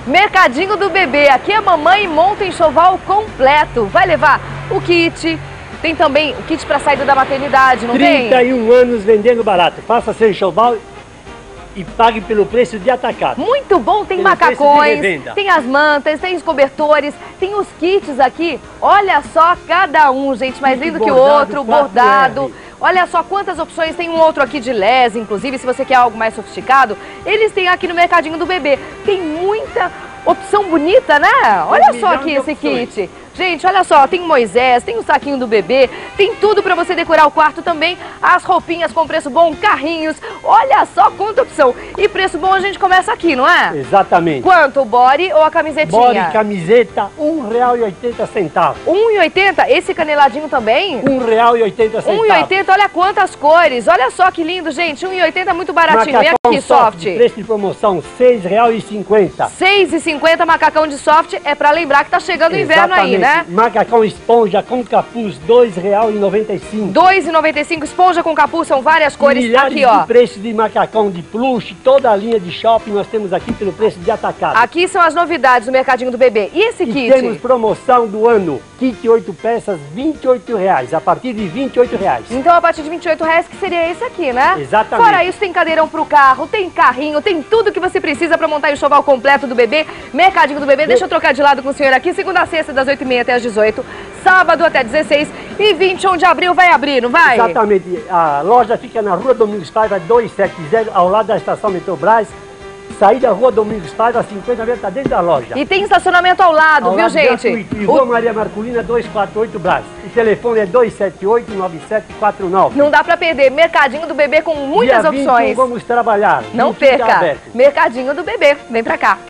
Mercadinho do Bebê. Aqui a mamãe monta enxoval completo. Vai levar o kit. Tem também o kit para saída da maternidade, não tem? 31 anos vendendo barato. Faça seu enxoval e pague pelo preço de atacado. Muito bom, tem Pelo macacões, preço de tem as mantas, tem os cobertores, tem os kits aqui. Olha só cada um, gente, mais lindo que o outro, bordado. Olha só quantas opções, tem um outro aqui de les, inclusive, se você quer algo mais sofisticado, eles têm aqui no Mercadinho do Bebê. Tem muita opção bonita, né? Olha só aqui esse kit. Gente, olha só, tem Moisés, tem o saquinho do bebê, tem tudo pra você decorar o quarto também, as roupinhas com preço bom, carrinhos, olha só quanta opção. E preço bom a gente começa aqui, não é? Exatamente. Quanto, o body ou a camisetinha? Body, camiseta, R$1,80. R$1,80? Esse caneladinho também? R$1,80. R$1,80, olha quantas cores, olha só que lindo, gente, R$1,80 é muito baratinho. Macacão E aqui, soft? Preço de promoção, R$6,50. R$6,50 macacão de soft, é pra lembrar que tá chegando o inverno aí, né? Macacão esponja com capuz, R$2,95. R$2,95, esponja com capuz, são várias cores. Milhares aqui, ó. de preços de macacão de plush, toda a linha de shopping nós temos aqui pelo preço de atacado. Aqui são as novidades do Mercadinho do Bebê. E esse kit? Temos promoção do ano, kit 8 peças, R$28, a partir de R$28. Então a partir de R$28, que seria esse aqui, né? Exatamente. Fora isso, tem cadeirão pro carro, tem carrinho, tem tudo que você precisa pra montar o enxoval completo do bebê. Mercadinho do Bebê, deixa eu trocar de lado com o senhor aqui, segunda a sexta, das 8h30 até as 18, sábado até 16 e 21 de abril vai abrir, não vai? Exatamente. A loja fica na Rua Domingos Paiva 270, ao lado da estação Metrobras. Saída Rua Domingos Paiva, 50 metros, tá dentro da loja. E tem estacionamento ao lado, viu, gente? E Rua Maria Marculina 248 Brás. O telefone é 278-9749. Não dá pra perder. Mercadinho do Bebê com muitas Dia 21 opções. vamos trabalhar. Não perca. Mercadinho do Bebê. Vem pra cá.